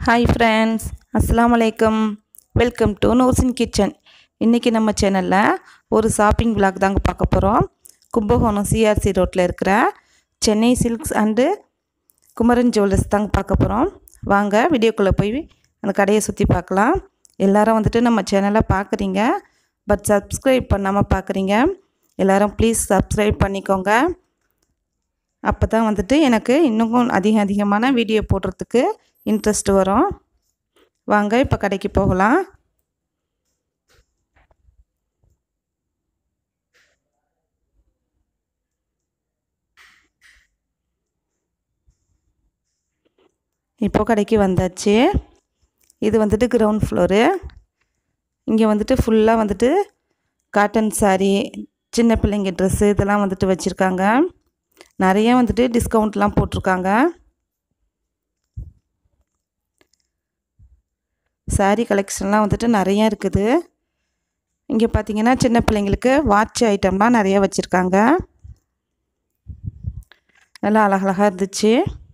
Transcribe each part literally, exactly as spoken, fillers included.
Hi friends, Assalamualaikum. Welcome to NOORSIN KITCHEN. இன்னைக்கு நம்ம சேனல்ல ஒரு ஷாப்பிங் vlog தாங்க பார்க்க போறோம். கும்பகோணம் C R C ரோட்ல இருக்கிற Chennai silks and Kumaran jewellers தாங்க பார்க்க போறோம். வாங்க வீடியோக்குள்ள போய் அந்த கடையை சுத்தி பார்க்கலாம். எல்லாரும் வந்துட்டு நம்ம சேனலை பார்க்குறீங்க பட் Subscribe பண்ணாம பார்க்குறீங்க. எல்லாரும் ப்ளீஸ் Subscribe பண்ணிக்கோங்க. அப்பதான் வந்துட்டு எனக்கு இன்னும் அதிக அதிகமான வீடியோ போடுறதுக்கு இன்ட்ரெஸ்ட் வரும். வாங்க இப்ப கடைக்கு போகலாம். இப்போ கடைக்கு வந்தாச்சு. இது வந்துட்டு கிரவுண்ட் ஃப்ளோர். இங்க வந்துட்டு ஃபுல்லா வந்துட்டு காட்டன் saree, சின்ன பிள்ளைங்க Dress இதெல்லாம் வந்துட்டு வச்சிருக்காங்க. நிறைய வந்துட்டு டிஸ்கவுண்ட்லாம் போட்டுருக்காங்க. saree கலெக்ஷன்லாம் வந்துட்டு நிறைய இருக்குது. இங்க பாத்தீங்கன்னா சின்ன பிள்ளைங்களுக்கு வாட்ச் ஐட்டம்லாம் நிறைய வச்சிருக்காங்க. நல்லா அழகழகா இருந்துச்சு.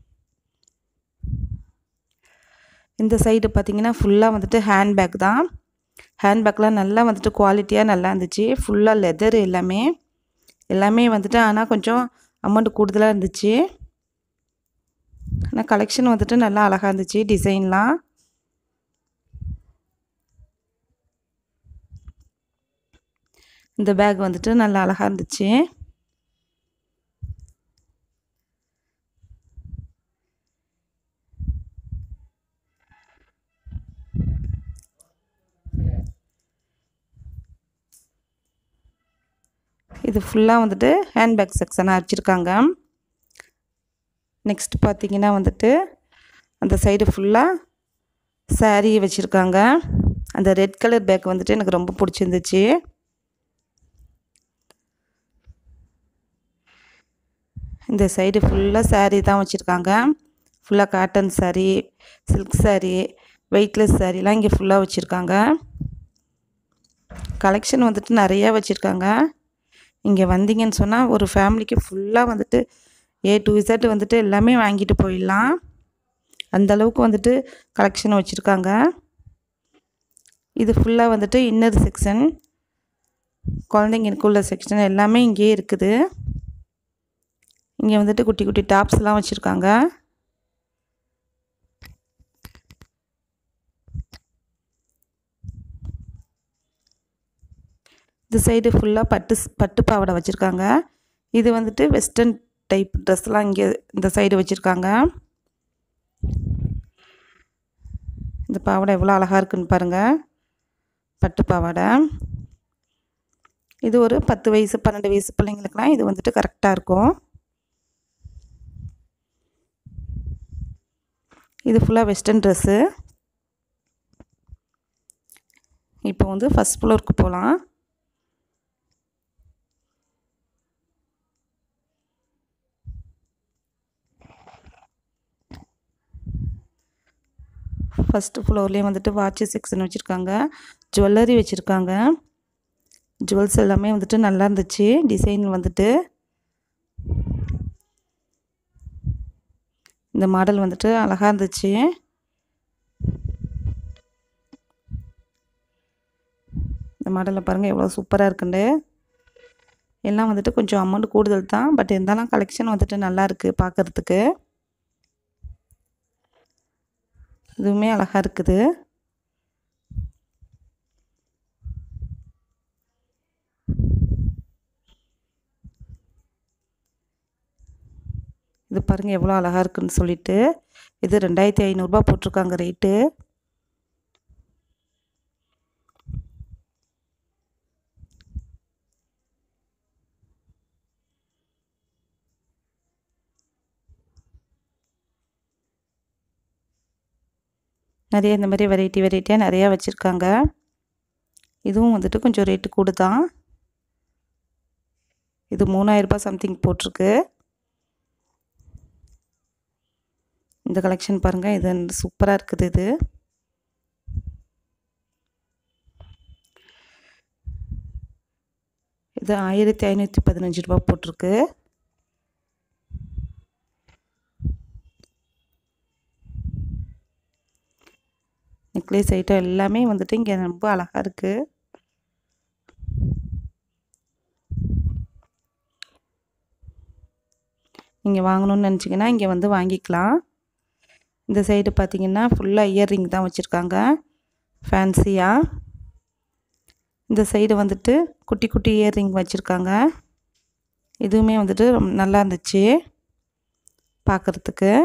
இந்த சைடு பாத்தீங்கன்னா ஃபுல்லா வந்துட்டு ஹேண்ட் பேக் தான். ஹேண்ட் பேக்லாம் நல்லா வந்துட்டு குவாலிட்டியா நல்லா இருந்துச்சு. ஃபுல்லா லெதர் எல்லாமே. எல்லாமே வந்துட்டு ஆனா கொஞ்சம் அமௌண்ட் கூடுதலா இருந்துச்சு. ஆனா கலெக்ஷன் வந்துட்டு நல்லா அழகா இருந்துச்சு டிசைன்லாம். இந்த பேக் வந்துட்டு நல்லா அழகா இருந்துச்சு. இது ஃபுல்லா வந்துட்டு ஹேண்ட் பேக் செக்ஷனா வச்சிருக்காங்க. நெக்ஸ்ட் பாத்தீங்கன்னா வந்துட்டு அந்த சைடு ஃபுல்லா saree வச்சிருக்காங்க. அந்த ரெட் கலர் பேக் வந்துட்டு எனக்கு ரொம்ப பிடிச்சிருந்துச்சு. இந்த சைடு ஃபுல்லா saree தான் வச்சிருக்காங்க. ஃபுல்லா cotton saree, silk saree, weightless sareeலாம் இங்க ஃபுல்லா வச்சிருக்காங்க. கலெக்ஷன் வந்துட்டு நிறைய வச்சிருக்காங்க. இங்க வந்தீங்கன்னு சொன்னா ஒரு ஃபேமிலிக்கு ஃபுல்லா வந்துட்டு A to Z வந்துட்டு எல்லாமே வாங்கிட்டு போயிடலாம். அந்த அளவுக்கு வந்துட்டு கலெக்ஷன் வச்சிருக்காங்க. இது ஃபுல்லா வந்துட்டு இன்னர் செக்ஷன். குழந்தைங்களுக்கு உள்ள செக்ஷன் எல்லாமே இங்கேயே இருக்குது. இங்க வந்துட்டு குட்டி குட்டி டாப்ஸ்லாம் வச்சிருக்காங்க. இந்த சைடு ஃபுல்லா பட்டு பட்டு பாவாடை வச்சிருக்காங்க. இது வந்துட்டு வெஸ்டர்ன் டைப் Dressலாம் இங்க இந்த சைடு வச்சிருக்காங்க. இந்த பாவாடை எவ்வளவு அழகா இருக்குன்னு பாருங்க. பட்டு பாவாடை. இது ஒரு பத்து வயசு பன்னிரண்டு வயசு பிள்ளைங்களுக்குலாம் இது வந்துட்டு கரெக்ட்டா இருக்கும். இது ஃபுல்லா வெஸ்டர்ன் Dress. இப்போ வந்து ஃபர்ஸ்ட் ஃப்ளோருக்கு போலாம். ஃபர்ஸ்ட் ஃப்ளோர்லயே வந்துட்டு வாட்ச் செக்ஷன் வச்சிருக்காங்க. ஜுவல்லரி வச்சிருக்காங்க. ஜுவல்ஸ் எல்லாமே வந்துட்டு நல்லா இருந்துச்சு. டிசைன் வந்துட்டு இந்த மாடல் வந்துட்டு அழகா இருந்துச்சு. இந்த மாடல்ல பாருங்க எவ்வளவு சூப்பரா இருக்குன்னு. எல்லாம் வந்துட்டு கொஞ்சம் அமௌண்ட் கூடுதல் தான். பட் இருந்தாலும் கலெக்ஷன் வந்துட்டு நல்லா இருக்கு பார்க்கிறதுக்கு. இதுவுமே அழகா இருக்குது. இது பாருங்க எவ்வளவு அழகா இருக்குன்னு சொல்லிட்டு. இது இரண்டாயிரத்து ஐநூறு ரூபாய் போட்டுருக்காங்க ரேட்டு. நிறைய இந்த மாதிரி வெரைட்டி வெரைட்டியா நிறைய வச்சிருக்காங்க. இதுவும் வந்துட்டு கொஞ்சம் ரேட் கூடுதான். இது மூவாயிரம் ரூபாய் சம்திங் போட்டுருக்கு. இந்த கலெக்ஷன் பாருங்க இது சூப்பரா இருக்குது இது. இது ஆயிரத்து ஐநூற்று பதினைந்து ரூபாய் போட்டுருக்கு. நெக்லஸ் ஐட்டம் எல்லாமே வந்துட்டு இங்கே ரொம்ப அழகாக இருக்குது. நீங்கள் வாங்கணும்னு நினச்சிங்கன்னா இங்கே வந்து வாங்கிக்கலாம். இந்த சைடு பார்த்தீங்கன்னா ஃபுல்லாக இயர்ரிங் தான் வச்சுருக்காங்க ஃபேன்சியாக. இந்த சைடு வந்துட்டு குட்டி குட்டி இயர்ரிங் வச்சுருக்காங்க. இதுவுமே வந்துட்டு ரொம்ப நல்லா இருந்துச்சு பார்க்குறதுக்கு.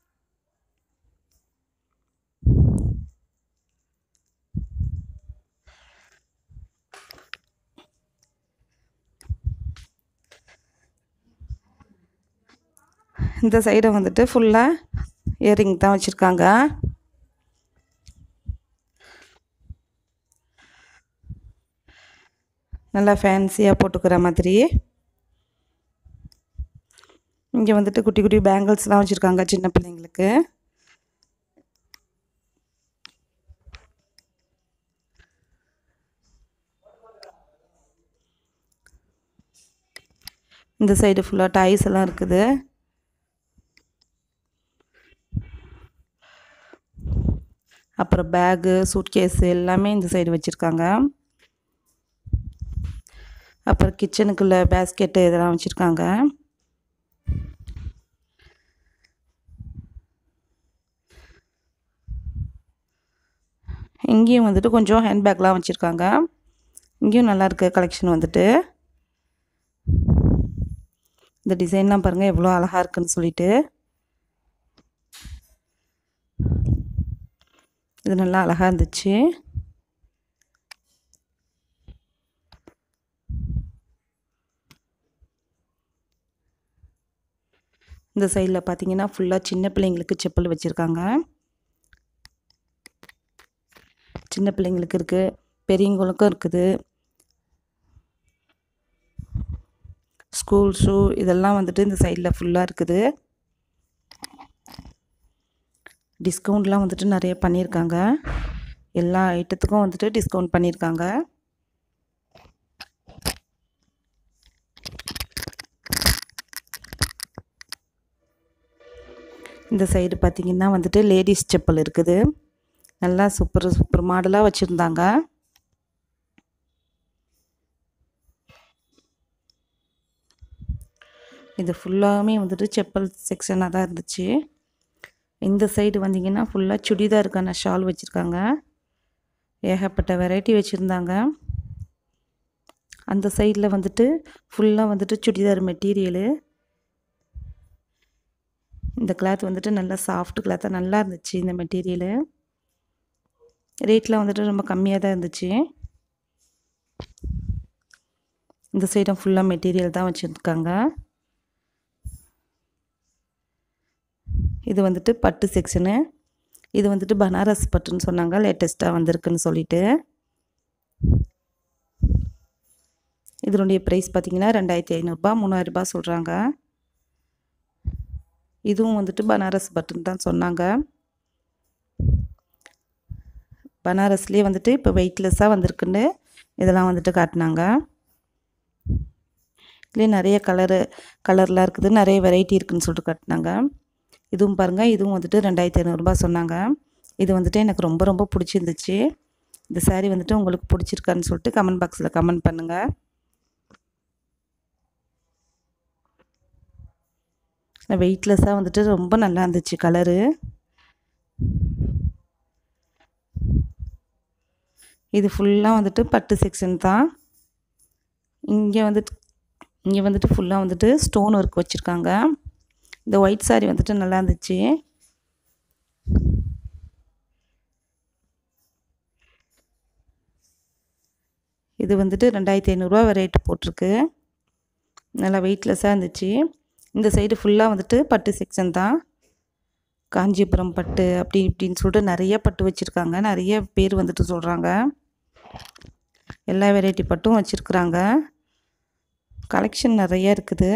இந்த சைடு வந்துட்டு ஃபுல்லாக இயர்ரிங் தான் வச்சுருக்காங்க. நல்லா ஃபேன்சியாக போட்டுக்கிற மாதிரி. இங்கே வந்துட்டு குட்டி குட்டி பேங்கிள்ஸ்லாம் வச்சுருக்காங்க சின்ன பிள்ளைங்களுக்கு. இந்த சைடு ஃபுல்லாக டாய்ஸ் எல்லாம் இருக்குது. அப்புறம் பேகு, சூட்கேஸு எல்லாமே இந்த சைடு வச்சுருக்காங்க. அப்புறம் கிச்சனுக்குள்ளே பேஸ்கெட்டு இதெல்லாம் வச்சுருக்காங்க. இங்கேயும் வந்துட்டு கொஞ்சம் ஹேண்ட்பேக்லாம் வச்சுருக்காங்க. இங்கேயும் நல்லாயிருக்கு கலெக்ஷன் வந்துட்டு. இந்த டிசைன்லாம் பாருங்கள் எவ்வளோ அழகாக இருக்குன்னு சொல்லிட்டு. இது நல்லா அழகாக இருந்துச்சு. இந்த சைடில் பார்த்தீங்கன்னா ஃபுல்லாக சின்ன பிள்ளைங்களுக்கு செப்பல் வச்சுருக்காங்க. சின்ன பிள்ளைங்களுக்கு இருக்குது, பெரியவங்களுக்கும் இருக்குது. ஸ்கூல் ஷூ இதெல்லாம் வந்துட்டு இந்த சைடில் ஃபுல்லாக இருக்குது. டிஸ்கவுண்ட்லாம் வந்துட்டு நிறைய பண்ணியிருக்காங்க. எல்லா ஐட்டத்துக்கும் வந்துட்டு டிஸ்கவுண்ட் பண்ணியிருக்காங்க. இந்த சைடு பார்த்திங்கன்னா வந்துட்டு லேடிஸ் செப்பல் இருக்குது. நல்லா சூப்பர் சூப்பர் மாடலாக வச்சுருந்தாங்க. இது ஃபுல்லாகவே வந்துட்டு செப்பல் செக்ஷனாக தான் இருந்துச்சு. இந்த சைடு வந்தீங்கன்னா ஃபுல்லாக சுடிதாருக்கான ஷால் வச்சுருக்காங்க. ஏகப்பட்ட வெரைட்டி வச்சுருந்தாங்க. அந்த சைடில் வந்துட்டு ஃபுல்லாக வந்துட்டு சுடிதார் மெட்டீரியலு. இந்த கிளாத் வந்துட்டு நல்லா சாஃப்ட் கிளாத்தாக நல்லா இருந்துச்சு. இந்த மெட்டீரியலு ரேட்லாம் வந்துட்டு ரொம்ப கம்மியாக தான் இருந்துச்சு. இந்த சைடும் ஃபுல்லாக மெட்டீரியல் தான் வச்சுருக்காங்க. இது வந்துட்டு பட்டு செக்ஷனு. இது வந்துட்டு பனாரஸ் பட்டுன்னு சொன்னாங்க, லேட்டஸ்ட்டாக வந்திருக்குன்னு சொல்லிட்டு. இதனுடைய ப்ரைஸ் பார்த்திங்கன்னா ரெண்டாயிரத்தி ஐநூறுரூபா மூணாயிரரூபா சொல்கிறாங்க. இதுவும் வந்துட்டு பனாரஸ் பட்டுன்னு தான் சொன்னாங்க. பனாரஸ்லேயே வந்துட்டு இப்போ வெயிட்லெஸ்ஸாக வந்திருக்குன்னு இதெல்லாம் வந்துட்டு காட்டினாங்க. இதுலேயே நிறைய கலரு கலர்லாம் இருக்குது, நிறைய வெரைட்டி இருக்குதுன்னு சொல்லிட்டு காட்டினாங்க. இதுவும் பாருங்கள், இதுவும் வந்துட்டு ரெண்டாயிரத்தி ஐநூறுரூபா சொன்னாங்க. இது வந்துட்டு எனக்கு ரொம்ப ரொம்ப பிடிச்சிருந்துச்சு. இந்த சாரீ வந்துட்டு உங்களுக்கு பிடிச்சிருக்கான்னு சொல்லிட்டு கமெண்ட் பாக்ஸில் கமெண்ட் பண்ணுங்கள். வெயிட்லெஸ்ஸாக வந்துட்டு ரொம்ப நல்லா இருந்துச்சு கலரு. இது ஃபுல்லாக வந்துட்டு பட்டு செக்ஷன் தான். இங்கே வந்துட்டு இங்கே வந்துட்டு ஃபுல்லாக வந்துட்டு ஸ்டோன் ஒர்க் வச்சுருக்காங்க. இந்த ஒயிட் சாரீ வந்துட்டு நல்லா இருந்துச்சு. இது வந்துட்டு ரெண்டாயிரத்தி ஐநூறுரூவா ரேட்டு போட்டிருக்கு. நல்லா வெயிட்லெஸ்ஸாக இருந்துச்சு. இந்த சைடு ஃபுல்லாக வந்துட்டு பட்டு செக்ஷன் தான். காஞ்சிபுரம் பட்டு அப்படி இப்படின்னு சொல்லிட்டு நிறைய பட்டு வச்சுருக்காங்க. நிறைய பேர் வந்துட்டு சொல்கிறாங்க. எல்லா வெரைட்டி பட்டும் வச்சுருக்குறாங்க. கலெக்ஷன் நிறைய இருக்குது.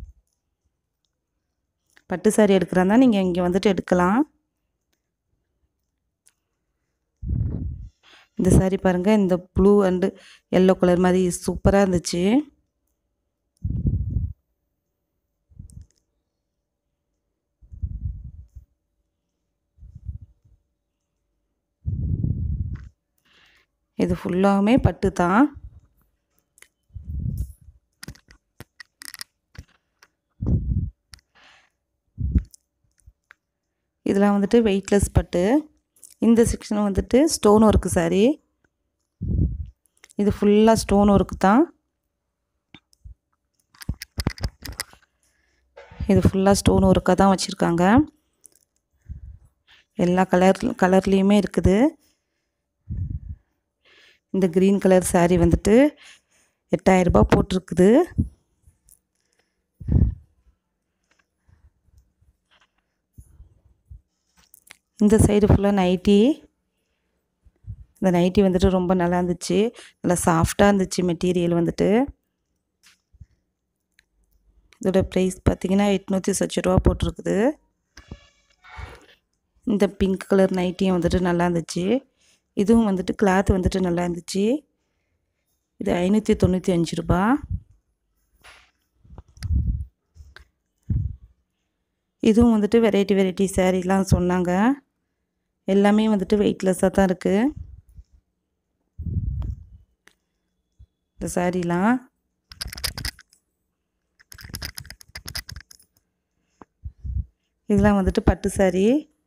பட்டு சாரீ எடுக்கிறதா நீங்கள் இங்கே வந்துட்டு எடுக்கலாம். இந்த சாரீ பாருங்கள், இந்த ப்ளூ அண்டு எல்லோ கலர் மாதிரி சூப்பராக இருந்துச்சு. இது ஃபுல்லாமே பட்டு தான். இதெல்லாம் வந்துட்டு வெயிட்லெஸ் பட்டு. இந்த செக்ஷன் வந்துட்டு ஸ்டோன் ஒர்க்கு சாரி. இது ஃபுல்லாக ஸ்டோன் ஒர்க்கு தான். இது ஃபுல்லாக ஸ்டோன் ஒர்க்காக தான் வச்சுருக்காங்க. எல்லா கலர் கலர்லேயுமே இருக்குது. இந்த க்ரீன் கலர் சாரீ வந்துட்டு எட்டாயிரம் ரூபாய் போட்டிருக்குது. இந்த சைடு ஃபுல்லாக நைட்டி. இந்த நைட்டி வந்துட்டு ரொம்ப நல்லா இருந்துச்சு. நல்லா சாஃப்டாக இருந்துச்சு மெட்டீரியல் வந்துட்டு. இதோட ப்ரைஸ் பார்த்திங்கன்னா எட்நூற்றி சொச்ச ரூபா போட்டிருக்குது. இந்த பிங்க் கலர் நைட்டியும் வந்துட்டு நல்லா இருந்துச்சு. இதுவும் வந்துட்டு கிளாத் வந்துட்டு நல்லா இருந்துச்சு. இது ஐநூற்றி தொண்ணூற்றி அஞ்சு ரூபா. இதுவும் வந்துட்டு வெரைட்டி வெரைட்டி சாரீலாம் சொன்னாங்க. எல்லாமே வந்துட்டு வெயிட்லெஸ்ஸாக தான் இருக்குது இந்த சாரீலாம். இதெல்லாம் வந்துட்டு பட்டு சாரீ.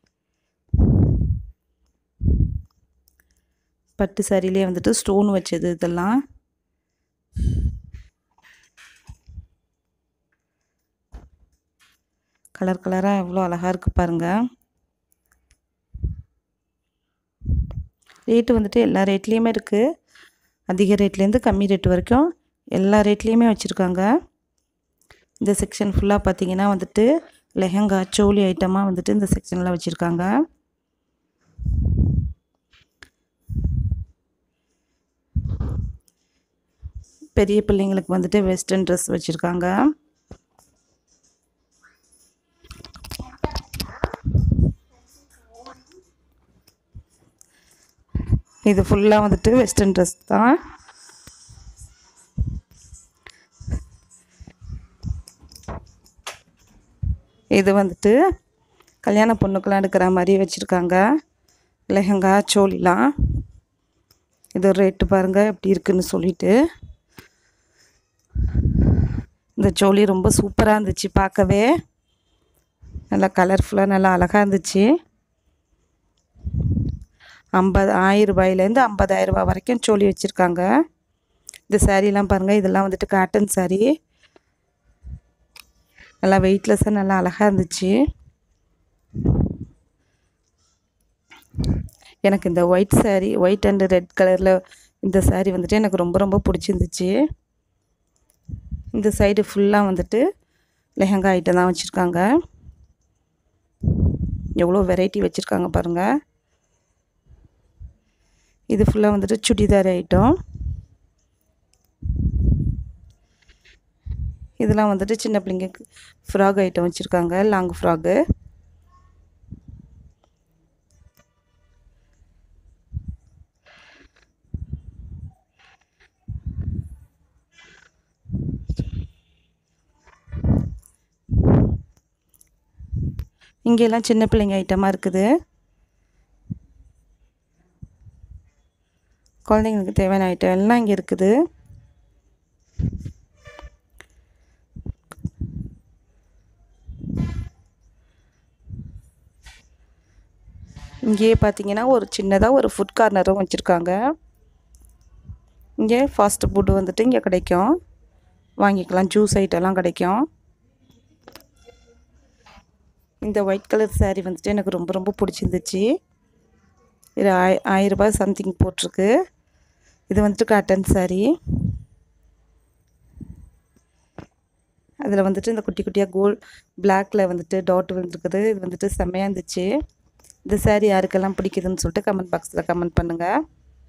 பட்டு சாரிலே வந்துட்டு ஸ்டோன் வச்சது இதெல்லாம். கலர் கலராக எவ்வளோ அழகாக இருக்குது பாருங்கள். ரேட்டு வந்துட்டு எல்லா ரேட்லேயுமே இருக்குது. அதிக ரேட்லேருந்து கம்மி ரேட் வரைக்கும் எல்லா ரேட்லேயுமே வச்சுருக்காங்க. இந்த செக்ஷன் ஃபுல்லாக பார்த்திங்கன்னா வந்துட்டு லெஹங்கா சோலி ஐட்டமாக வந்துட்டு இந்த செக்ஷனில் வச்சுருக்காங்க. பெரிய பிள்ளைங்களுக்கு வந்துட்டு வெஸ்டர்ன் ட்ரெஸ் வச்சுருக்காங்க. இது ஃபுல்லாக வந்துட்டு வெஸ்டர்ன் ட்ரெஸ் தான். இது வந்துட்டு கல்யாண பொண்ணுக்கெலாம் எடுக்கிற மாதிரி வச்சுருக்காங்க லெஹங்கா சோலிலாம். இது ரேட்டு பாருங்கள் எப்படி இருக்குன்னு சொல்லிட்டு. இந்த சோலி ரொம்ப சூப்பராக இருந்துச்சு பார்க்கவே. நல்லா கலர்ஃபுல்லாக நல்லா அழகாக இருந்துச்சு. ஐம்பது ஆயிரம் ரூபாயிலேருந்து ஐம்பதாயிரம் ரூபாய் வரைக்கும் சோலி வச்சுருக்காங்க. இந்த சாரீலாம் பாருங்கள். இதெல்லாம் வந்துட்டு காட்டன் சாரீ. நல்லா வெயிட்லெஸ்ஸாக நல்லா அழகாக இருந்துச்சு. எனக்கு இந்த white sari white and red கலரில் இந்த சாரீ வந்துட்டு எனக்கு ரொம்ப ரொம்ப பிடிச்சிருந்துச்சு. இந்த சைடு ஃபுல்லாக வந்துட்டு லெஹங்கா ஐட்டம் தான் வச்சுருக்காங்க. எவ்வளோ வெரைட்டி வச்சுருக்காங்க பாருங்கள். இது ஃபுல்லாக வந்துட்டு சுடிதார் ஐட்டம். இதெல்லாம் வந்துட்டு சின்ன பிள்ளைங்களுக்கு ஃப்ராக் ஐட்டம் வச்சுருக்காங்க. Long frock. இங்கெல்லாம் சின்ன பிள்ளைங்க ஐட்டமாக இருக்குது. குழந்தைங்களுக்கு தேவையான ஐட்டம் எல்லாம் இங்கே இருக்குது. இங்கேயே பார்த்தீங்கன்னா ஒரு சின்னதாக ஒரு ஃபுட் கார்னரும் வச்சுருக்காங்க. இங்கே ஃபாஸ்ட் ஃபுட்டு வந்துட்டு இங்கே கிடைக்கும். வாங்கிக்கலாம். ஜூஸ் ஐட்டம்லாம் கிடைக்கும். இந்த ஒயிட் கலர் சாரீ வந்துட்டு எனக்கு ரொம்ப ரொம்ப பிடிச்சிருந்துச்சு. இது ஆய் ஆயிரம் ரூபாய் சம்திங் போட்டிருக்கு. இது வந்துட்டு காட்டன் சாரீ. அதில் வந்துட்டு இந்த குட்டி குட்டியாக கோல்ட் பிளாக்கில் வந்துட்டு டாட் வந்துருக்குது. இது வந்துட்டு செம்மையாக இருந்துச்சு. இந்த சாரீ யாருக்கெல்லாம் பிடிக்குதுன்னு சொல்லிட்டு கமெண்ட் பாக்ஸில் கமெண்ட் பண்ணுங்கள்.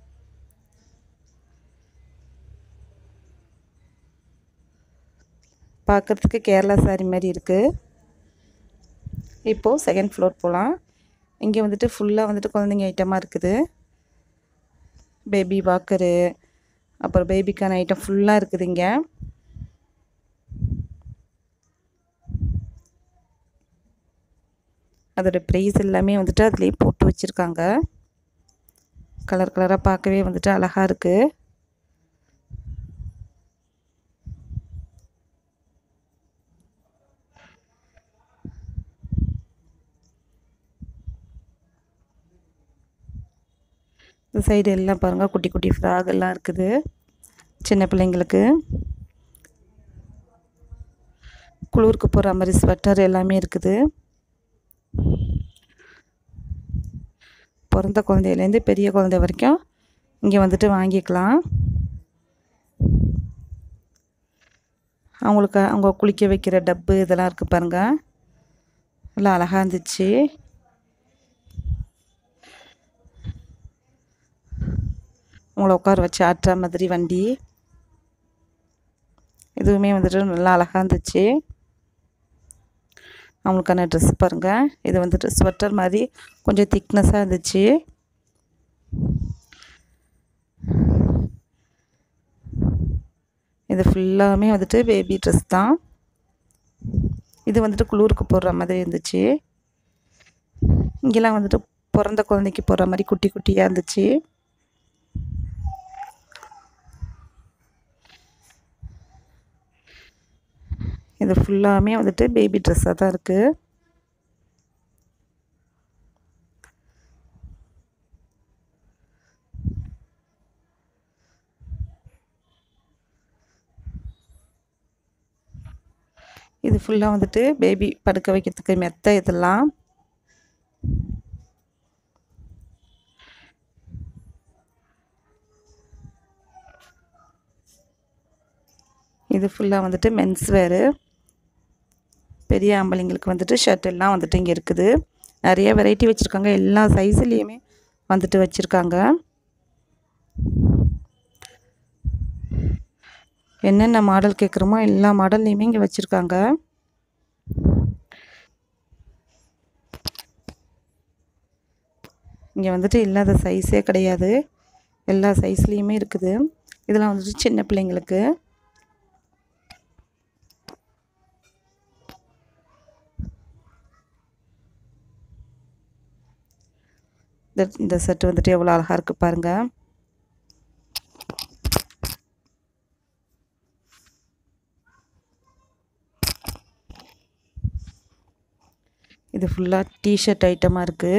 பார்க்குறதுக்கு கேரளா சாரீ மாதிரி இருக்குது. இப்போது செகண்ட் ஃப்ளோர் போகலாம். இங்கே வந்துட்டு ஃபுல்லாக வந்துட்டு குழந்தைங்க ஐட்டமாக இருக்குது. பேபி வாக்கரு, அப்புறம் பேபிக்கான ஐட்டம் ஃபுல்லாக இருக்குது இங்கே. அதோடய ப்ரைஸ் எல்லாமே வந்துட்டு அதிலே போட்டு வச்சுருக்காங்க. கலர் கலராக பார்க்கவே வந்துட்டு அழகாக இருக்குது. இந்த சைடு எல்லாம் பாருங்கள் குட்டி குட்டி ஃப்ராக் எல்லாம் இருக்குது சின்ன பிள்ளைங்களுக்கு. குளிருக்கு போகிற மாதிரி ஸ்வெட்டர் எல்லாமே இருக்குது. பிறந்த குழந்தையிலேருந்து பெரிய குழந்தை வரைக்கும் இங்கே வந்துட்டு வாங்கிக்கலாம். அவங்களுக்கு அவங்க குளிக்க வைக்கிற டப்பு இதெல்லாம் இருக்குது பாருங்கள், நல்லா அழகாக இருந்துச்சு. அவங்கள உட்கார வச்சு ஆட்டுற மாதிரி வண்டி, இதுவுமே வந்துட்டு நல்லா அழகாக இருந்துச்சு. அவங்களுக்கான ட்ரெஸ் பாருங்கள், இது வந்துட்டு ஸ்வெட்டர் மாதிரி கொஞ்சம் திக்னஸாக இருந்துச்சு. இது ஃபுல்லாமே வந்துட்டு பேபி ட்ரெஸ் தான். இது வந்துட்டு குளிருக்கு போடுற மாதிரி இருந்துச்சு. இங்கெல்லாம் வந்துட்டு பிறந்த குழந்தைக்கு போடுற மாதிரி குட்டி குட்டியாக இருந்துச்சு. இது ஃபுல்லாமே வந்துட்டு பேபி ட்ரெஸ்ஸாக தான் இருக்குது. இது ஃபுல்லாக வந்துட்டு பேபி படுக்க வைக்கிறதுக்கு மெத்தை இதெல்லாம். இது ஃபுல்லாக வந்துட்டு மென்ஸ் வேரு. பெரிய ஆம்பளைங்களுக்கு வந்துட்டு ஷர்ட் எல்லாம் வந்துட்டு இங்கே இருக்குது. நிறைய வெரைட்டி வச்சுருக்காங்க, எல்லா சைஸ்லேயுமே வந்துட்டு வச்சுருக்காங்க. என்னென்ன மாடல் கேட்குறோமோ எல்லா மாடல்லையுமே இங்கே வச்சுருக்காங்க. இங்கே வந்துட்டு இல்லாத சைஸே கிடையாது, எல்லா சைஸ்லேயுமே இருக்குது. இதெல்லாம் வந்துட்டு சின்ன பிள்ளைங்களுக்கு. இந்த இந்த செட்டு வந்துட்டு எவ்வளோ அழகாக இருக்குது பாருங்கள். இது ஃபுல்லாக டிஷர்ட் ஐட்டமாக இருக்குது.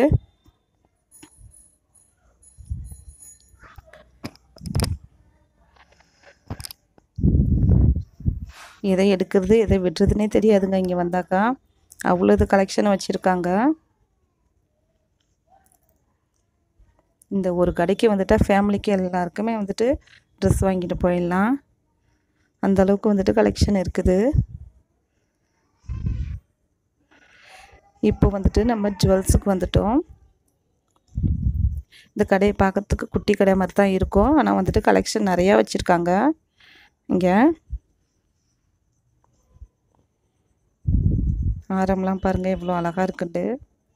எதை எடுக்கிறது எதை விடுறதுனே தெரியாதுங்க இங்கே வந்தாக்கா, அவ்வளோது கலெக்ஷன் வச்சுருக்காங்க. இந்த ஒரு கடைக்கு வந்துட்டால் ஃபேமிலிக்கு எல்லாருக்குமே வந்துட்டு ட்ரெஸ் வாங்கிட்டு போயிடலாம், அந்தளவுக்கு வந்துட்டு கலெக்ஷன் இருக்குது. இப்போ வந்துட்டு நம்ம ஜுவல்ஸுக்கு வந்துட்டோம். இந்த கடையை பார்க்கறதுக்கு குட்டி கடை மாதிரி தான் இருக்கும், ஆனால் வந்துட்டு கலெக்ஷன் நிறையா வச்சுருக்காங்க. இங்கே ஆரம்லாம் பாருங்கள் எவ்வளோ அழகாக இருக்குண்டு.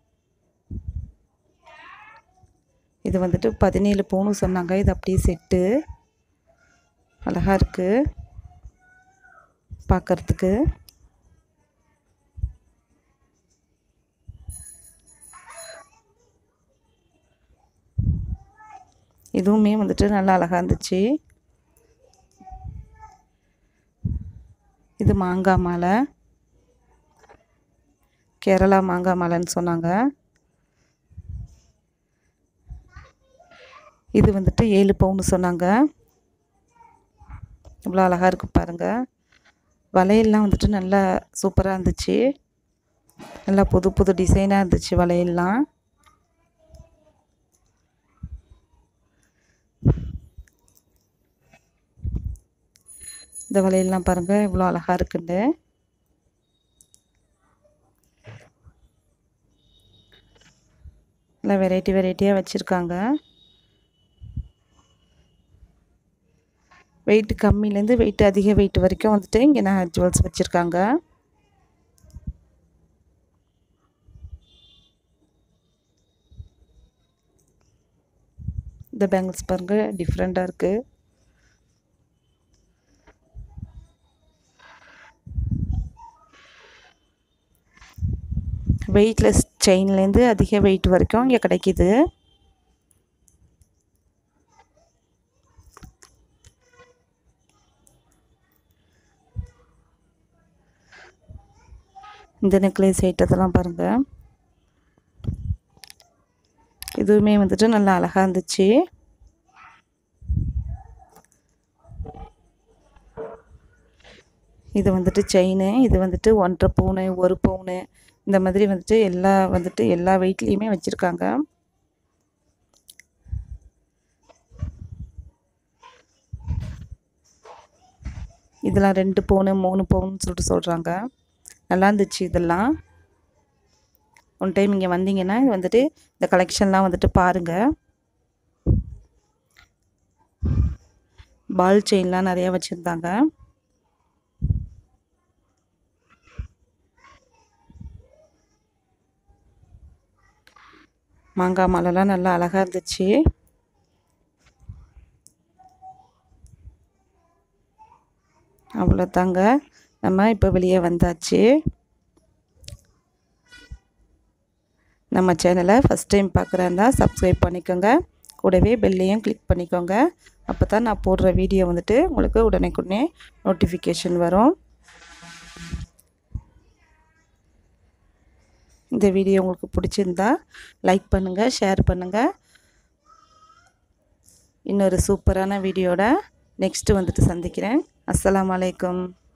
இது வந்துட்டு பதினேழு பவுனு சொன்னாங்க. இது அப்படியே செட்டு அழகாக இருக்குது பார்க்குறதுக்கு. இதுவுமே வந்துட்டு நல்லா அழகாக இருந்துச்சு. இது மாங்காய் மாலை, கேரளா மாங்காய் மாலைன்னு சொன்னாங்க. இது வந்துட்டு ஏழு பவுன்னு சொன்னாங்க. இவ்வளோ அழகாக இருக்குது பாருங்கள். வளையல்லாம் வந்துட்டு நல்லா சூப்பராக இருந்துச்சு, நல்லா புது புது டிசைனாக இருந்துச்சு வளையல்லாம். இந்த வளையல்லாம் பாருங்கள் இவ்வளோ அழகாக இருக்குண்டு. நல்லா வெரைட்டி வெரைட்டியாக வச்சுருக்காங்க. வெயிட் கம்மிலேருந்து வெயிட் அதிக வெயிட் வரைக்கும் வந்துட்டு இங்கே நான் ஜுவல்ஸ் வச்சுருக்காங்க. இந்த பேங்கிள்ஸ் பாருங்கள் டிஃப்ரெண்ட்டாக இருக்குது. வெயிட்லெஸ் செயின்லேருந்து அதிக வெயிட் வரைக்கும் இங்கே கிடைக்கிது. இந்த நெக்லஸ் ஐட்டத்தெல்லாம் பாருங்கள், இதுவுமே வந்துட்டு நல்லா அழகாக இருந்துச்சு. இது வந்துட்டு செயின், இது வந்துட்டு ஒன்றரை பவுனு, ஒரு பவுனு, இந்த மாதிரி வந்துட்டு எல்லா வந்துட்டு எல்லா வெயிட்லேயுமே வச்சுருக்காங்க. இதெல்லாம் ரெண்டு பவுனு மூணு பவுன்னு சொல்லிட்டு சொல்கிறாங்க. நல்லா இருந்துச்சு இதெல்லாம். ஒன் டைம் இங்கே வந்தீங்கன்னா வந்துட்டு இந்த கலெக்ஷன்லாம் வந்துட்டு பாருங்கள். பால் செயின்லாம் நிறையா வச்சுருந்தாங்க. மாங்காய் மாலைலாம் நல்லா அழகாக இருந்துச்சு. அவ்வளோதாங்க, நம்ம இப்போ வெளியே வந்தாச்சு. நம்ம சேனலை ஃபஸ்ட் டைம் பார்க்குறாருந்தா சப்ஸ்கிரைப் பண்ணிக்கோங்க, கூடவே பெல்லையும் கிளிக் பண்ணிக்கோங்க. அப்போ தான் நான் போடுற வீடியோ வந்துட்டு உங்களுக்கு உடனேக்குடனே நோட்டிஃபிகேஷன் வரும். இந்த வீடியோ உங்களுக்கு பிடிச்சிருந்தா லைக் பண்ணுங்கள், ஷேர் பண்ணுங்கள். இன்னொரு சூப்பரான வீடியோட நெக்ஸ்ட்டு வந்துட்டு சந்திக்கிறேன். அஸ்ஸலாமு அலைக்கும்.